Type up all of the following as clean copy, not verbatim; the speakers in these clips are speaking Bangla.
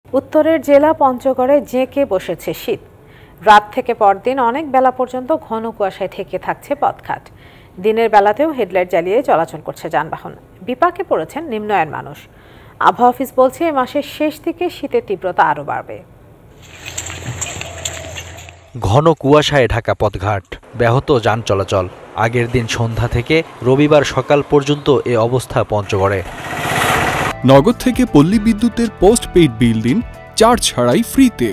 উত্তরের জেলা পঞ্চগড়ে জেঁকে বসেছে শীত। রাত থেকে পরদিন অনেক বেলা পর্যন্ত ঘন কুয়াশায় থেকে থাকছে পথঘাট। দিনের বেলাতেও হেডলাইট জ্বালিয়ে চলাচল করছে যানবাহন। বিপাকে পড়েছেন নিম্ন আয়ের মানুষ। আবহাওয়া অফিস বলছে এই মাসের শেষ দিকে শীতের তীব্রতা আরও বাড়বে। ঘন কুয়াশায় ঢাকা পথঘাট, ব্যাহত যান চলাচল। আগের দিন সন্ধ্যা থেকে রবিবার সকাল পর্যন্ত এ অবস্থা পঞ্চগড়ে। নগদ থেকে পল্লী বিদ্যুতের পোস্ট পেইড বিল দিন, চার্জ ছাড়াই ফ্রিতে।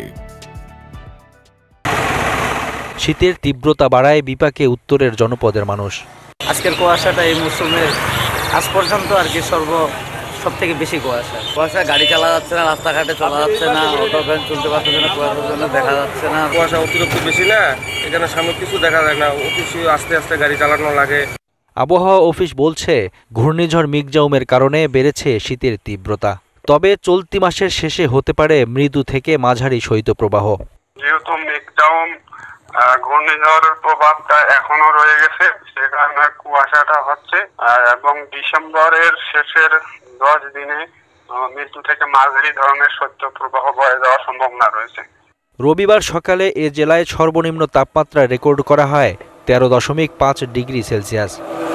শীতের তীব্রতা বাড়ায় বিপাকে উত্তরের জনপদের মানুষ। আজকের কুয়াশাটা এই মৌসুমের আজ পর্যন্ত আর কি সব থেকে বেশি কুয়াশা গাড়ি চালা যাচ্ছে না, রাস্তাঘাটে চলা যাচ্ছে না, অটো ভ্যান চলতে পারছে না, কুয়াশার জন্য দেখা যাচ্ছে না। কুয়াশা অতিরিক্ত বেশি না, এখানে সামনে কিছু দেখা যায় না, অফিসে আস্তে আস্তে গাড়ি চালানো লাগে। আবহাওয়া অফিস বলছে ঘূর্ণিঝড় মিগজাউমের কারণে বেড়েছে শীতের তীব্রতা। তবে চলতি মাসের শেষে হতে পারে মৃদু থেকে মাঝারি শৈত্যপ্রবাহ। যেহেতু মিগজাউম ঘূর্ণিঝড়ের প্রভাবটা এখনো রয়ে গেছে, সে কারণে কুয়াশাটা হচ্ছে এবং ডিসেম্বরের শেষের 10 দিনে মৃদু থেকে মাঝারি ধরনের শৈত্যপ্রবাহ বয়ে যাওয়ার সম্ভাবনা রয়েছে। রবিবার সকালে এ জেলায় সর্বনিম্ন তাপমাত্রা রেকর্ড করা হয় 13.5 degree Celsius.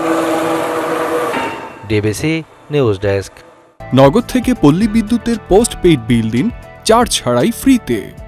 DBC news desk. Nagad থেকে পল্লী বিদ্যুতের পোস্ট পেইড বিল দিন, চার্জ ছাড়াই ফ্রিতে।